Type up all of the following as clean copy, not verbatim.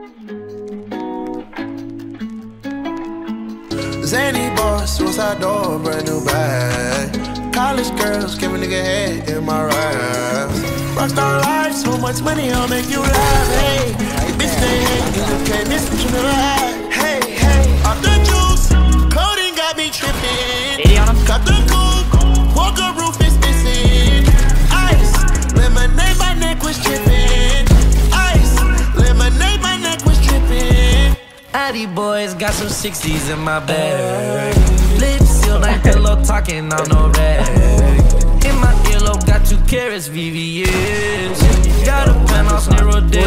Zany boss, suicide door, brand new bag. College girls, give a nigga head in my raps. Rockstar life, so much money, I'll make you laugh. Hey, bitch, they hate you, you can't miss what you never had. Hey, hey, off the juice, coding got me tripping. Cut the coupe, walker roof is missing. Ice, lemonade, my neck was tripping. Ice, lemonade, my neck was tripping. Addy boys got some 60s in my bag. Lips sealed like pillow talking on no rag. In my earlobe got 2 carats VVS. Got a penthouse near Rodeo.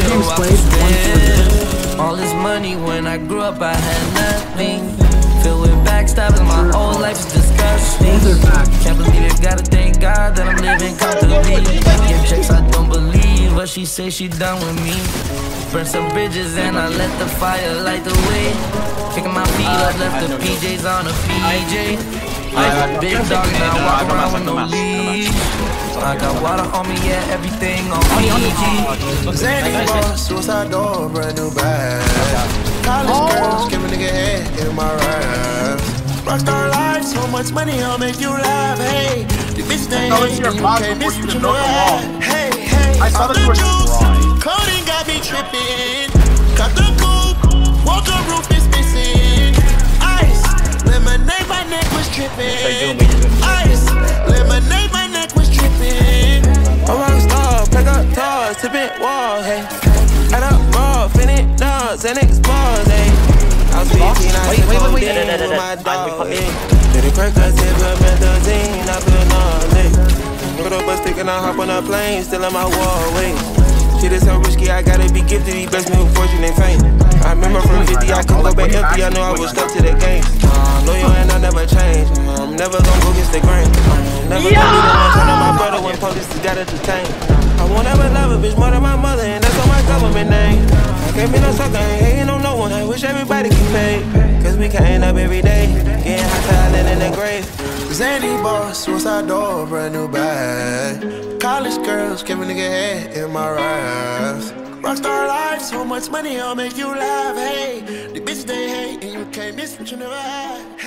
All this money when I grew up I had nothing. Filled with backstabbing, my whole life is disgusting. Can't believe it, gotta thank God that I'm living comfortably. Get checks I don't believe, but she say she done with me. Burn some bridges and I let the fire light the way. Kicking my feet up, left the PJs on a PJ. Like a big dog and I walk around with no leash. I got water on me, yeah, everything on Fiji. Zany boss, suicide door, brand new bag. College girls, give a nigga head in my raps. Rockstar life, so much money, I'll make you laugh. Hey, the bitch they hate you, you can't miss what you never had. Hey, hey, off the juice, coding got me tripping. Cut the coupe, walker roof is missing. Ice, lemonade, my neck was tripping. Ice, lemonade, my neck was tripping. A rockstar, pack up toys, tipping walls, hey. Add up raw, finish nuts and expose, hey. I was 15, I said codeine with my dog, hey. Did it crack, I said promethazine, I feel nauseous. Put up a stick and I hop on a plane, still in my wall, wait. Shit is so risky, I gotta be gifted, he blessed me with fortune and fame. I remember from 50, I couldn't go back empty, I know I was stuck to the game. Loyal and I never change, I'm never gonna go against the grain. Never gonna be the one turn on my brother when police gotta detain. I won't ever love a bitch more than my mother, and that's on my government name. I can't be no sucker, I ain't hating on no one, I wish everybody could pay. Cause we can't up every day, getting hot talent in the grave. Zany boss, suicide door, brand new bag. College girls, give a nigga head in my raps. Rockstar life, so much money, I'll make you laugh. Hey, the bitch they hate, and you can't miss what you never had.